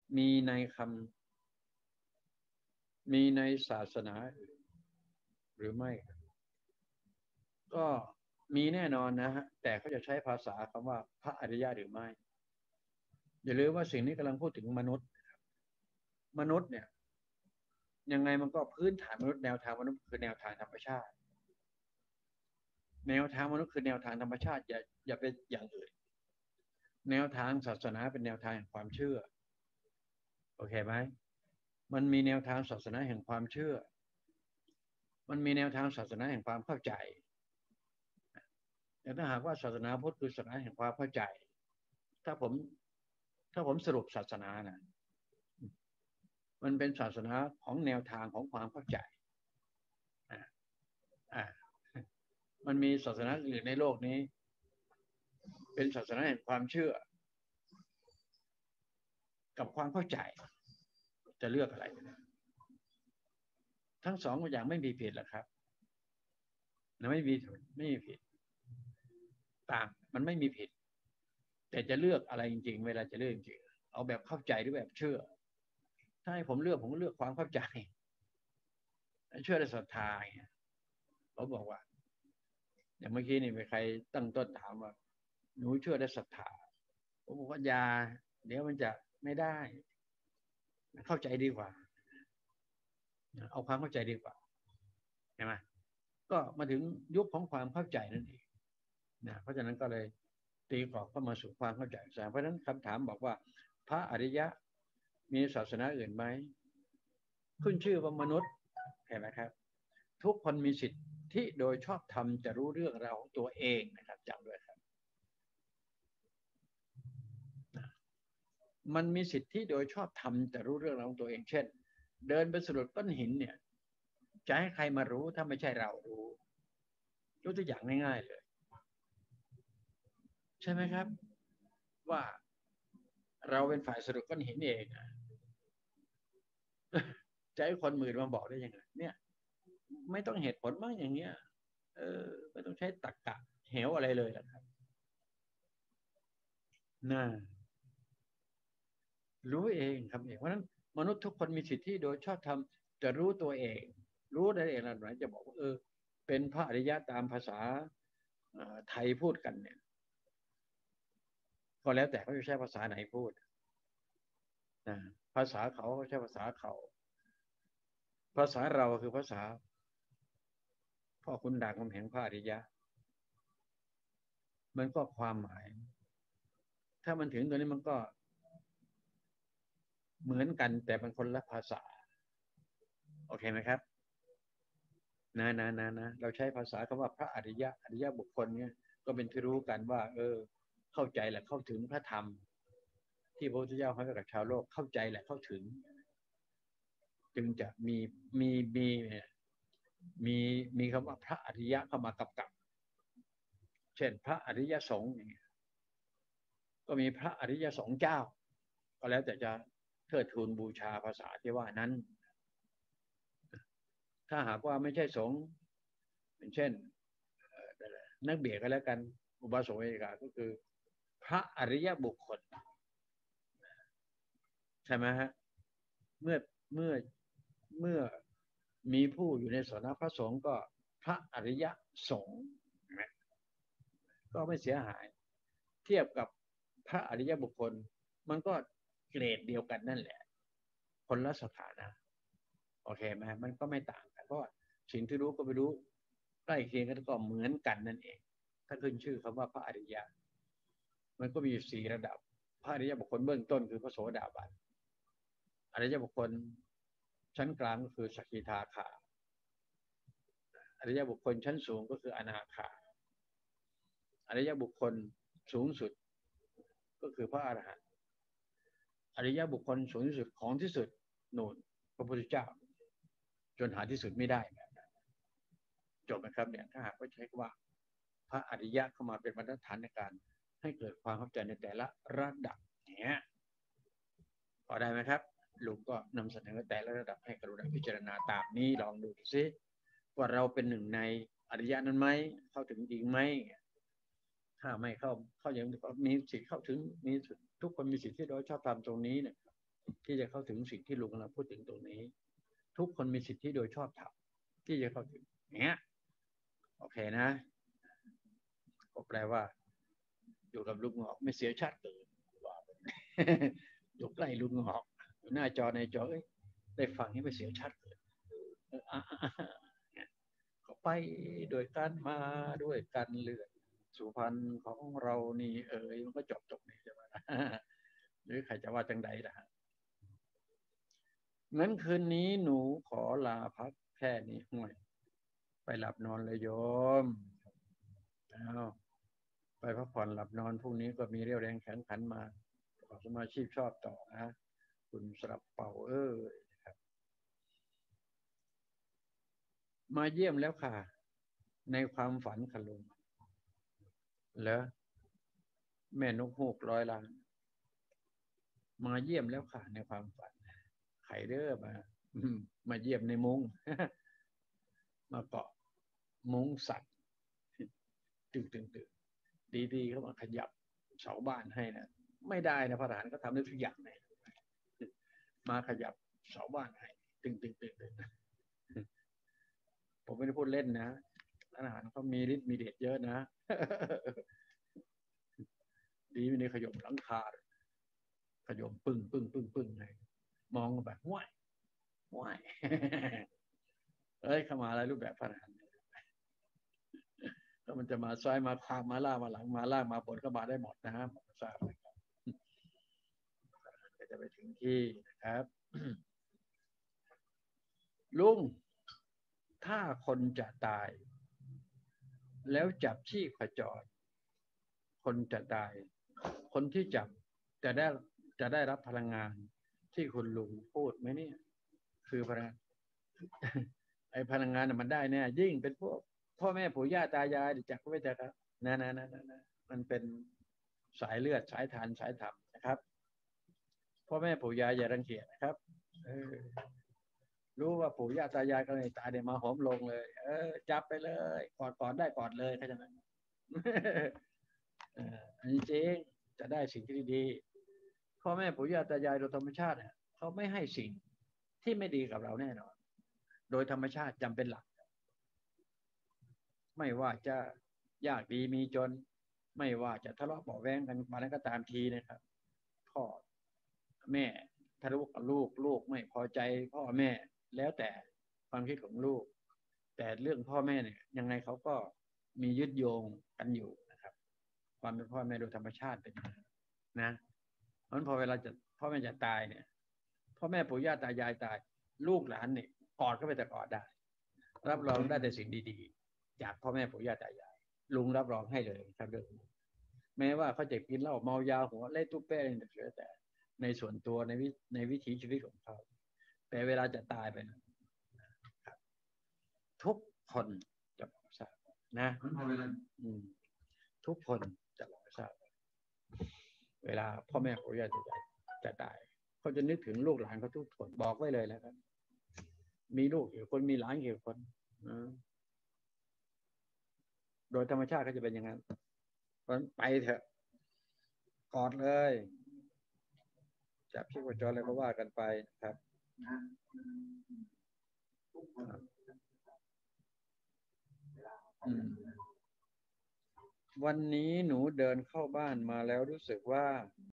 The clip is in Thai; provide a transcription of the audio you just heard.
มีในมีในศาสนาอื่นหรือไม่ก็มีแน่นอนนะฮะแต่เขาจะใช้ภาษาคำว่าพระอริยะหรือไม่อย่าลืมว่าสิ่งนี้กำลังพูดถึงมนุษย์เนี่ยยังไงมันก็พื้นฐานมนุษย์แนวทางมนุษย์คือแนวทางธรรมชาติแนวทางมนุษย์คือแนวทางธรรมชาติอย่าเป็นอย่างอื่นแนวทางศาสนาเป็นแนวทางแห่งความเชื่อโอเคไหมมันมีแนวทางศาสนาแห่งความเชื่อมันมีแนวทางศาสนาแห่งความเข้าใจแต่ถ้าหากว่าศาสนาพุทธคือศาสนาแห่งความเข้าใจถ้าผมสรุปศาสนานะมันเป็นศาสนาของแนวทางของความเข้าใจอ่าอ่ามันมีศาสนาอื่นในโลกนี้เป็นศาสนาแห่งความเชื่อกับความเข้าใจจะเลือกอะไรทั้งสองอย่างไม่มีผิดหรอกครับนะไม่มีผิดต่างมันไม่มีผิดแต่จะเลือกอะไรจริงๆเวลาจะเลือกจริงเอาแบบเข้าใจหรือแบบเชื่อถ้าให้ผมเลือกความเข้าใจเชื่อและศรัทธาเนี่ยเขาบอกว่าอย่างเมื่อกี้นี่มีใครตั้งต้นถามว่าหนูเชื่อและศรัทธาผมบอกว่าอย่าเดี๋ยวมันจะไม่ได้เข้าใจดีกว่าเอาความเข้าใจดีกว่าใช่ไหมก็มาถึงยุคของความเข้าใจนั่นเองนะเพราะฉะนั้นก็เลยตีกรอบเข้ามาสู่ความเข้าใจเพราะฉะนั้นคำถามบอกว่าพระอริยะมีศาสนาอื่นไหมขึ้นชื่อว่ามนุษย์เห็นไหมครับทุกคนมีสิทธิที่โดยชอบธรรมจะรู้เรื่องราวของตัวเองนะครับจำด้วยครับมันมีสิทธิโดยชอบธรรมจะรู้เรื่องราวของตัวเองเช่นเดินไปสะดุดก้อนหินเนี่ยจะให้ใครมารู้ถ้าไม่ใช่เรารู้ยกตัวอย่างง่ายๆเลยใช่ไหมครับว่าเราเป็นฝ่ายสะดุดก้อนหินเองจะให้คนอื่นมาบอกได้ยังไงเนี่ยไม่ต้องเหตุผลมากอย่างเงี้ยไม่ต้องใช้ตรรกะเหวอะไรเลยนะครับน่ารู้เองครับเองเพราะฉะนั้นมนุษย์ทุกคนมีสิทธิโดยชอบธรรมจะรู้ตัวเองรู้ได้เองนะหนจะบอกว่าเป็นพระอริยะตามภาษาไทยพูดกันเนี่ยก็แล้วแต่เขาจะใช้ภาษาไหนพูดนะภาษาเขาใช้ภาษาเขาภาษาเราคือภาษาพ่อคุณด่างคำแหงพระอริยะมันก็ความหมายถ้ามันถึงตัวนี้มันก็เหมือนกันแต่เป็นคนละภาษาโอเคไหมครับนะเราใช้ภาษาคำว่าพระอริยะบุคคลเนี่ยก็เป็นที่รู้กันว่าเข้าใจและเข้าถึงพระธรรมที่พระพุทธเจ้าให้กับชาวโลกเข้าใจและเข้าถึงจึงจะมีมีมีมีคำว่าพระอริยะเข้ามากำกับเช่นพระอริยสงฆ์อย่างเงี้ยก็มีพระอริยสงฆ์เจ้าก็แล้วแต่จะเทิดทูนบูชาภาษาที่ว่านั้นถ้าหากว่าไม่ใช่สงฆ์เช่นนักเบียดกันแล้วกันอุบาสกเอกาก็คือพระอริยบุคคลใช่ไหมฮะเมื่อเมื่อเมื่อมีผู้อยู่ในสำนักพระสงฆ์ก็พระอริยสงฆ์ก็ไม่เสียหายเทียบกับพระอริยบุคคลมันก็เกรดเดียวกันนั่นแหละคนละสถานะโอเคไหมมันก็ไม่ต่างกันเพราะว่าสิ่งที่รู้ก็ไปรู้ใกล้เคียงกันก็เหมือนกันนั่นเองถ้าขึ้นชื่อคำว่าพระอริยะมันก็มีสี่ระดับพระอริยบุคคลเบื้องต้นคือพระโสดาบันอริยบุคคลชั้นกลางก็คือสกิทาคาอริยบุคคลชั้นสูงก็คืออนาคาอริยบุคคลสูงสุดก็คือพระอรหันต์อริยบุคคลสูงที่สุดของที่สุดนู่นพระพุทธเจ้าจนหาที่สุดไม่ได้จบนะครับเนี่ยถ้าหากว่าใช้คำว่าพระอริยะเข้ามาเป็นมาตรฐานในการให้เกิดความเข้าใจในแต่ละระดับเนี้ยพอได้ไหมครับลุงก็นำเสนอแต่ละระดับให้กรุณาพิจารณาตามนี้ลองดูซิว่าเราเป็นหนึ่งในอริยะนั้นไหมเข้าถึงจริงไหมถ้าไม่เข้าอย่างมีสิทธิ์เข้าถึงมีทุกคนมีสิทธิ์ที่โดยชอบธรรมตรงนี้เนี่ยที่จะเข้าถึงสิ่งที่ลุงกำลังพูดถึงตรงนี้ทุกคนมีสิทธิโดยชอบธรรมที่จะเข้าถึงเนี้ยโอเคนะก็แปลว่าอยู่กับลุงหอกไม่เสียชาติเกิดอยู่ใกล้ลุงหอกอยู่หน้าจอในจอได้ฟังให้ไม่เสียชาติเกิดก็ไปโดยการมาด้วยกันเลือดสุพรรณของเรานี่มันก็จบนี่ใช่ไหมหรือใครจะว่าจังใดล่ะงั้นคืนนี้หนูขอลาพักแค่นี้ห่วยไปหลับนอนเลยโยมไปพักผ่อนหลับนอนพรุ่งนี้ก็มีเรี่ยวแรงแข็งขันมาขอสมาชิกชอบต่อนะคุณสลับเป่าครับมาเยี่ยมแล้วค่ะในความฝันค่ะลุงแล้วแม่นกฮูก100 ล้านมาเยี่ยมแล้วค่ะในความฝันไข่เด้อมาเยี่ยมในมุ้งมาเกาะมุ้งสัตว์ตึงดีๆเขามาขยับเสาบ้านให้นะไม่ได้นะพระทหารก็ทำได้ทุกอย่างเลยมาขยับเสาบ้านให้ตึงผมไม่ได้พูดเล่นนะทหารเขามีฤทธิ์มีเดชเยอะนะดีไม่ได้ขยมหลังคาขยมปึ้งเลยมองแบบห้วยเข้ามาอะไรรูปแบบพระทหารแล้วมันจะมาซ้ายมาขวามาล่ามาหลังมาล่างมาบนก็มาได้หมดนะผมทราบเลยครับก็จะไปถึงที่นะครับลุงถ้าคนจะตายแล้วจับชีพจรคนจะตายคนที่จับจะได้รับพลังงานที่คุณลุงพูดไหมเนี่ยคือพลังไอ้พลังงานมันได้แน่ยิ่งเป็นพวกพ่อแม่ปู่ย่าตายายจักก็ไม่จักครับนะมันเป็นสายเลือดสายทานสายธรรมนะครับพ่อแม่ปู่ย่าอย่ารังเกียจนะครับรู้ว่าปู่ย่าตายายก็เลยตายเดี๋ยวมาหอมลงเลยจับไปเลยกอดได้กอดเลยเข้าใจไหมอันนี้จริงจะได้สิ่งที่ดีพ่อแม่ปู่ย่าตายายโดยธรรมชาติเนี่ยเขาไม่ให้สิ่งที่ไม่ดีกับเราแน่นอนโดยธรรมชาติจำเป็นหลักไม่ว่าจะยากดีมีจนไม่ว่าจะทะเลาะเบาะแว้งกันมาแล้วก็ตามทีนะครับพ่อแม่ทะเลาะกับลูกไม่พอใจพ่อแม่แล้วแต่ความคิดของลูกแต่เรื่องพ่อแม่เนี่ยยังไงเขาก็มียึดโยงกันอยู่นะครับความเป็นพ่อแม่โดยธรรมชาติเป็นอย่างนั้นนะเพราะฉะนั้นพอเวลาจะพ่อแม่จะตายเนี่ยพ่อแม่ปู่ย่าตายายตายลูกหลานเนี่ยกอดก็ไปแต่กอดได้รับรองได้แต่สิ่งดีๆจากพ่อแม่ปู่ย่าตายายลุงรับรองให้เลยครับเรื่องแม้ว่าเขาจะกินเหล้าเมายาหัวเล่ตุ๊เป้แต่ในส่วนตัวในวิถีชีวิตของเขาแต่เวลาจะตายไปนะทุกคนจะบอกทราบนะทุกคนจะบอกทราบเวลาพ่อแม่ปู่ย่าจะตายเขาจะนึกถึงลูกหลานเขาทุกคนบอกไว้เลยแล้วครับมีลูกกี่คนมีหลานกี่คนโดยธรรมชาติก็จะเป็นอย่างนั้นไปเถอะกอดเลยจับชีพจรอะไรก็ว่ากันไปครับวันนี้หนูเดินเข้าบ้านมาแล้วรู้สึกว่า